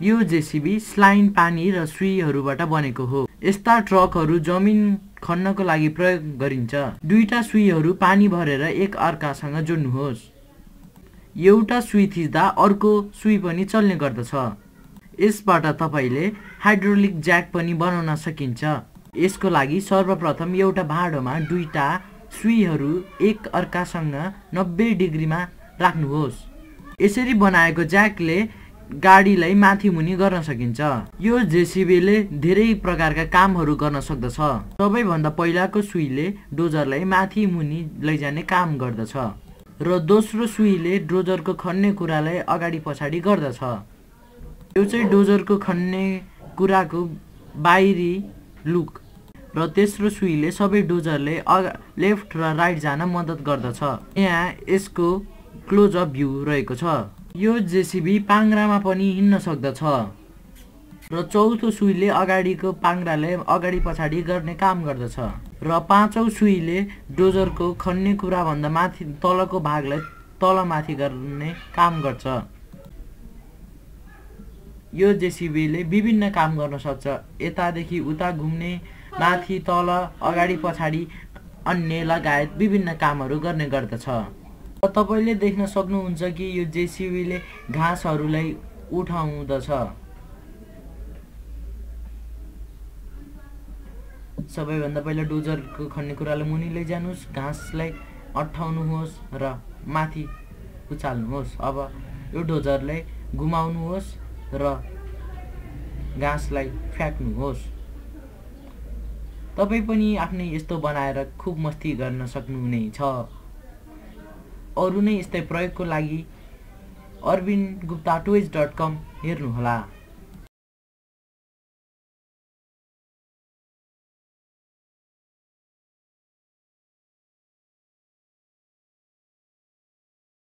यो JCB saline पानी र सुईहरूबाट बनेको हो। यस्ता ट्रकहरू जमिन खन्नको लागि प्रयोग गरिन्छ। दुईटा सुईहरू पानी भरेर एक अर्कासँग जोड्नुहोस्। एउटा सुई थिच्दा अर्को सुई पनि चल्ने गर्दछ। यसबाट तपाईले हाइड्रोलिक ज्याक पनि बनाउन सकिन्छ। यसको लागि सर्वप्रथम एउटा भाँडोमा दुईटा सुईहरू एक अर्कासँग 90 डिग्रीमा राख्नुहोस्। यसरी बनाएको ज्याकले गाडीलाई माथि मुनि गर्न सकिन्छ। यो जेसीबीले धेरै प्रकारका कामहरू गर्न सक्दछ। सबैभन्दा पहिलाको सुईले डोजरलाई माथि मुनि लैजाने काम गर्दछ र दोस्रो सुईले डोजरको खन्ने कुरालाई अगाडि पछाडि गर्दछ। यो चाहिँ डोजरको खन्ने कुराको बाहिरी लुक र तेस्रो सुईले सबै डोजरले लेफ्ट र राइट जान मद्दत गर्दछ। यहाँ यसको क्लोज अप भ्यू रहेको छ। यो जेसीबी पाङ्ग्रामा पनि हिँड्न सक्दछ र चौथो सुईले अगाडिको पाङ्ग्राले अगाडि पछाडि गर्ने काम गर्दछ र पाँचौं सुईले डोजरको खन्ने कुरा भन्दा माथि तलको भागलाई तलमाथि गर्ने काम गर्छ। यो जेसीबीले विभिन्न काम गर्न सक्छ। यतादेखि उता घुम्ने, माथि तल, अगाडि पछाडि अन्य लगायत विभिन्न कामहरू गर्ने गर्दछ। तपाईले देख्न सक्नुहुन्छ कि यो जेसीबीले घाँसहरूलाई उठाउँदछ। सबैभन्दा पहिला डोजरको खन्ने कुरालाई मुनि लैजानुस्, घाँसलाई अट्ठाउनुहोस् र माथि उचाल्नुहोस्। अब यो डोजरलाई घुमाउनुहोस् र घाँसलाई फ्याक्नुहोस्। तपाई पनि आफ्नै यस्तो बनाएर खूब मस्ती गर्न सक्नुहुनेछ। अरु नै यस्तै प्रयोगको लागि arvindguptatoys.com हेर्नुहोला।